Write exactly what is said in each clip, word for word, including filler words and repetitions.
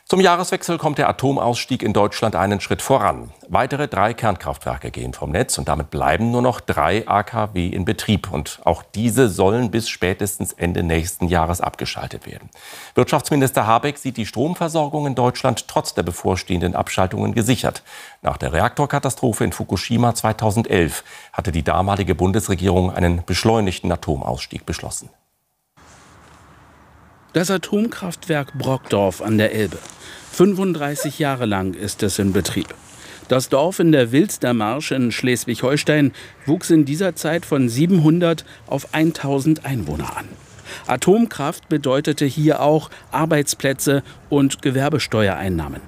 Zum Jahreswechsel kommt der Atomausstieg in Deutschland einen Schritt voran. Weitere drei Kernkraftwerke gehen vom Netz und damit bleiben nur noch drei A K W in Betrieb. Und auch diese sollen bis spätestens Ende nächsten Jahres abgeschaltet werden. Wirtschaftsminister Habeck sieht die Stromversorgung in Deutschland trotz der bevorstehenden Abschaltungen gesichert. Nach der Reaktorkatastrophe in Fukushima zweitausendelf hatte die damalige Bundesregierung einen beschleunigten Atomausstieg beschlossen. Das Atomkraftwerk Brokdorf an der Elbe. fünfunddreißig Jahre lang ist es in Betrieb. Das Dorf in der Wilstermarsch in Schleswig-Holstein wuchs in dieser Zeit von siebenhundert auf tausend Einwohner an. Atomkraft bedeutete hier auch Arbeitsplätze und Gewerbesteuereinnahmen.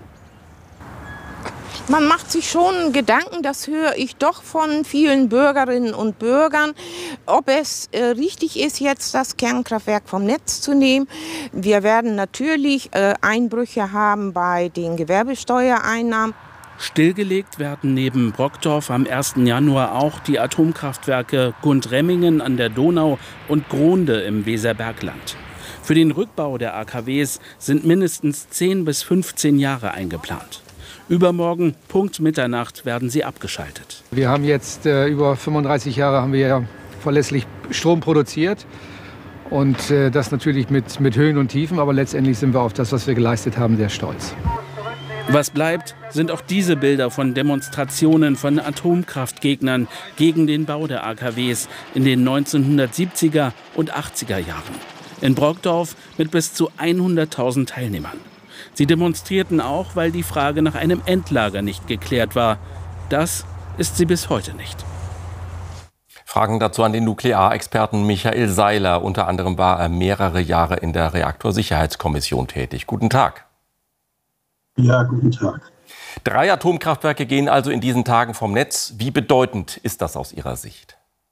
Man macht sich schon Gedanken, das höre ich doch von vielen Bürgerinnen und Bürgern, ob es äh, richtig ist, jetzt das Kernkraftwerk vom Netz zu nehmen. Wir werden natürlich äh, Einbrüche haben bei den Gewerbesteuereinnahmen. Stillgelegt werden neben Brokdorf am ersten Januar auch die Atomkraftwerke Gundremmingen an der Donau und Gronde im Weserbergland. Für den Rückbau der A K Ws sind mindestens zehn bis fünfzehn Jahre eingeplant. Übermorgen, Punkt Mitternacht, werden sie abgeschaltet. Wir haben jetzt äh, über fünfunddreißig Jahre haben wir verlässlich Strom produziert. Und äh, das natürlich mit, mit Höhen und Tiefen. Aber letztendlich sind wir auf das, was wir geleistet haben, sehr stolz. Was bleibt, sind auch diese Bilder von Demonstrationen von Atomkraftgegnern gegen den Bau der A K Ws in den neunzehnhundertsiebziger und achtziger Jahren. In Brokdorf mit bis zu hunderttausend Teilnehmern. Sie demonstrierten auch, weil die Frage nach einem Endlager nicht geklärt war. Das ist sie bis heute nicht. Fragen dazu an den Nuklearexperten Michael Seiler. Unter anderem war er mehrere Jahre in der Reaktorsicherheitskommission tätig. Guten Tag. Ja, guten Tag. Drei Atomkraftwerke gehen also in diesen Tagen vom Netz. Wie bedeutend ist das aus Ihrer Sicht?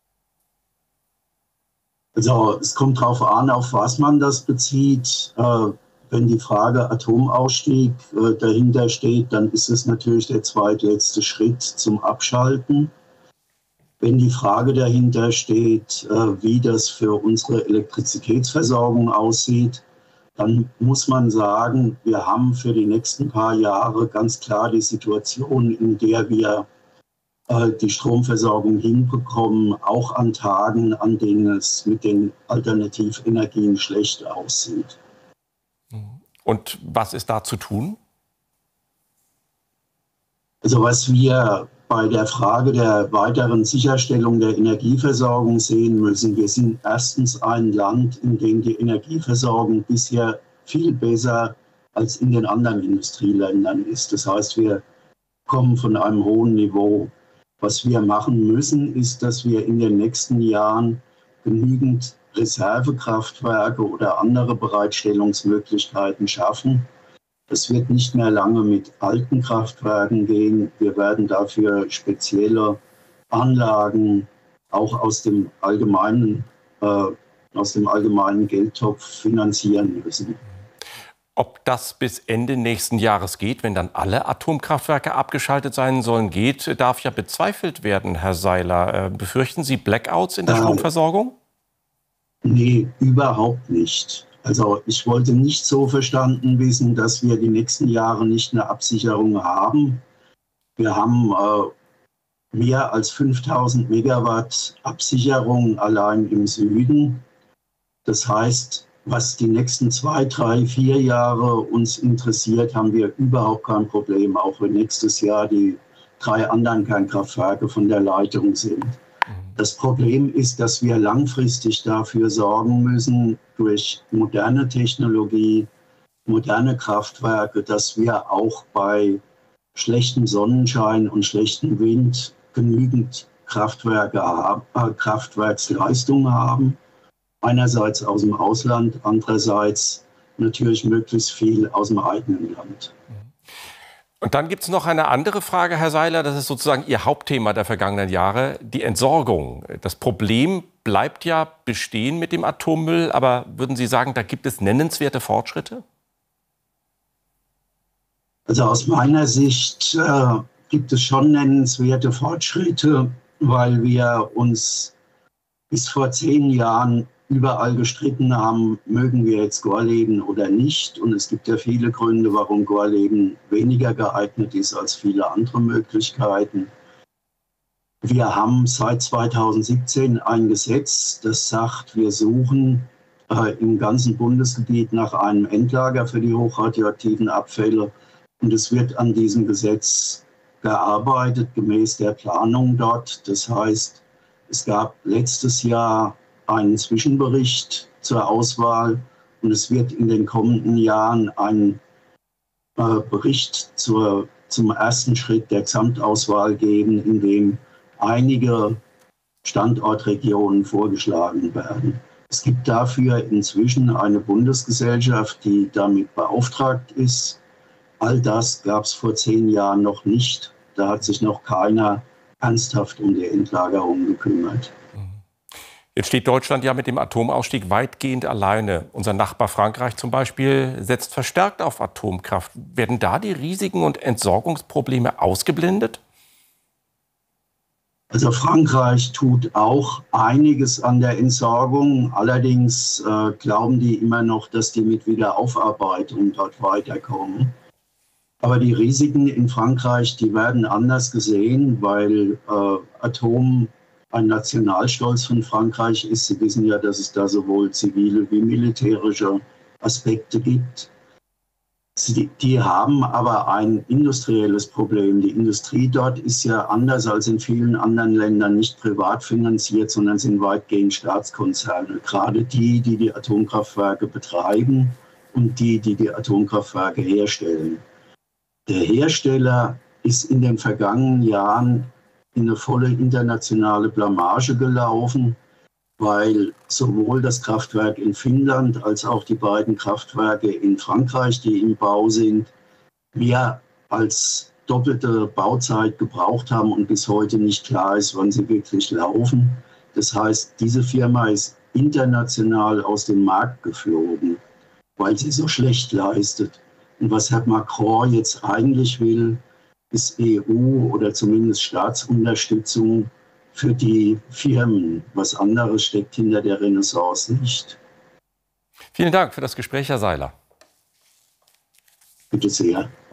Also es kommt darauf an, auf was man das bezieht. Äh, Wenn die Frage Atomausstieg äh, dahinter steht, dann ist es natürlich der zweitletzte Schritt zum Abschalten. Wenn die Frage dahinter steht, äh, wie das für unsere Elektrizitätsversorgung aussieht, dann muss man sagen, wir haben für die nächsten paar Jahre ganz klar die Situation, in der wir äh, die Stromversorgung hinbekommen, auch an Tagen, an denen es mit den Alternativenergien schlecht aussieht. Und was ist da zu tun? Also was wir bei der Frage der weiteren Sicherstellung der Energieversorgung sehen müssen, wir sind erstens ein Land, in dem die Energieversorgung bisher viel besser als in den anderen Industrieländern ist. Das heißt, wir kommen von einem hohen Niveau. Was wir machen müssen, ist, dass wir in den nächsten Jahren genügend Reservekraftwerke oder andere Bereitstellungsmöglichkeiten schaffen. Es wird nicht mehr lange mit alten Kraftwerken gehen. Wir werden dafür spezielle Anlagen auch aus dem allgemeinen, äh, aus dem allgemeinen Geldtopf finanzieren müssen. Ob das bis Ende nächsten Jahres geht, wenn dann alle Atomkraftwerke abgeschaltet sein sollen, geht, darf ja bezweifelt werden, Herr Seiler. Äh, befürchten Sie Blackouts in der äh, Stromversorgung? Nee, überhaupt nicht. Also ich wollte nicht so verstanden wissen, dass wir die nächsten Jahre nicht eine Absicherung haben. Wir haben äh, mehr als fünftausend Megawatt Absicherung allein im Süden. Das heißt, was die nächsten zwei, drei, vier Jahre uns interessiert, haben wir überhaupt kein Problem, auch wenn nächstes Jahr die drei anderen Kernkraftwerke von der Leitung sind. Das Problem ist, dass wir langfristig dafür sorgen müssen, durch moderne Technologie, moderne Kraftwerke, dass wir auch bei schlechtem Sonnenschein und schlechtem Wind genügend Kraftwerke haben, äh, Kraftwerksleistung haben. Einerseits aus dem Ausland, andererseits natürlich möglichst viel aus dem eigenen Land. Und dann gibt es noch eine andere Frage, Herr Seiler, das ist sozusagen Ihr Hauptthema der vergangenen Jahre, die Entsorgung. Das Problem bleibt ja bestehen mit dem Atommüll, aber würden Sie sagen, da gibt es nennenswerte Fortschritte? Also aus meiner Sicht äh, gibt es schon nennenswerte Fortschritte, weil wir uns bis vor zehn Jahren überall gestritten haben, mögen wir jetzt Gorleben oder nicht. Und es gibt ja viele Gründe, warum Gorleben weniger geeignet ist als viele andere Möglichkeiten. Wir haben seit zweitausendsiebzehn ein Gesetz, das sagt, wir suchen äh, im ganzen Bundesgebiet nach einem Endlager für die hochradioaktiven Abfälle. Und es wird an diesem Gesetz gearbeitet, gemäß der Planung dort. Das heißt, es gab letztes Jahr einen Zwischenbericht zur Auswahl und es wird in den kommenden Jahren einen äh, Bericht zur, zum ersten Schritt der Gesamtauswahl geben, in dem einige Standortregionen vorgeschlagen werden. Es gibt dafür inzwischen eine Bundesgesellschaft, die damit beauftragt ist. All das gab es vor zehn Jahren noch nicht. Da hat sich noch keiner ernsthaft um die Endlagerung gekümmert. Jetzt steht Deutschland ja mit dem Atomausstieg weitgehend alleine. Unser Nachbar Frankreich zum Beispiel setzt verstärkt auf Atomkraft. Werden da die Risiken und Entsorgungsprobleme ausgeblendet? Also Frankreich tut auch einiges an der Entsorgung. Allerdings äh, glauben die immer noch, dass die mit Wiederaufarbeitung dort weiterkommen. Aber die Risiken in Frankreich, die werden anders gesehen, weil äh, Atom ein Nationalstolz von Frankreich ist. Sie wissen ja, dass es da sowohl zivile wie militärische Aspekte gibt. Sie, die haben aber ein industrielles Problem. Die Industrie dort ist ja anders als in vielen anderen Ländern nicht privat finanziert, sondern sind weitgehend Staatskonzerne. Gerade die, die die Atomkraftwerke betreiben und die, die die Atomkraftwerke herstellen. Der Hersteller ist in den vergangenen Jahren in eine volle internationale Blamage gelaufen, weil sowohl das Kraftwerk in Finnland als auch die beiden Kraftwerke in Frankreich, die im Bau sind, mehr als doppelte Bauzeit gebraucht haben und bis heute nicht klar ist, wann sie wirklich laufen. Das heißt, diese Firma ist international aus dem Markt geflogen, weil sie so schlecht leistet. Und was Herr Macron jetzt eigentlich will, ist E U oder zumindest Staatsunterstützung für die Firmen. Was anderes steckt hinter der Renaissance nicht. Vielen Dank für das Gespräch, Herr Seiler. Bitte sehr.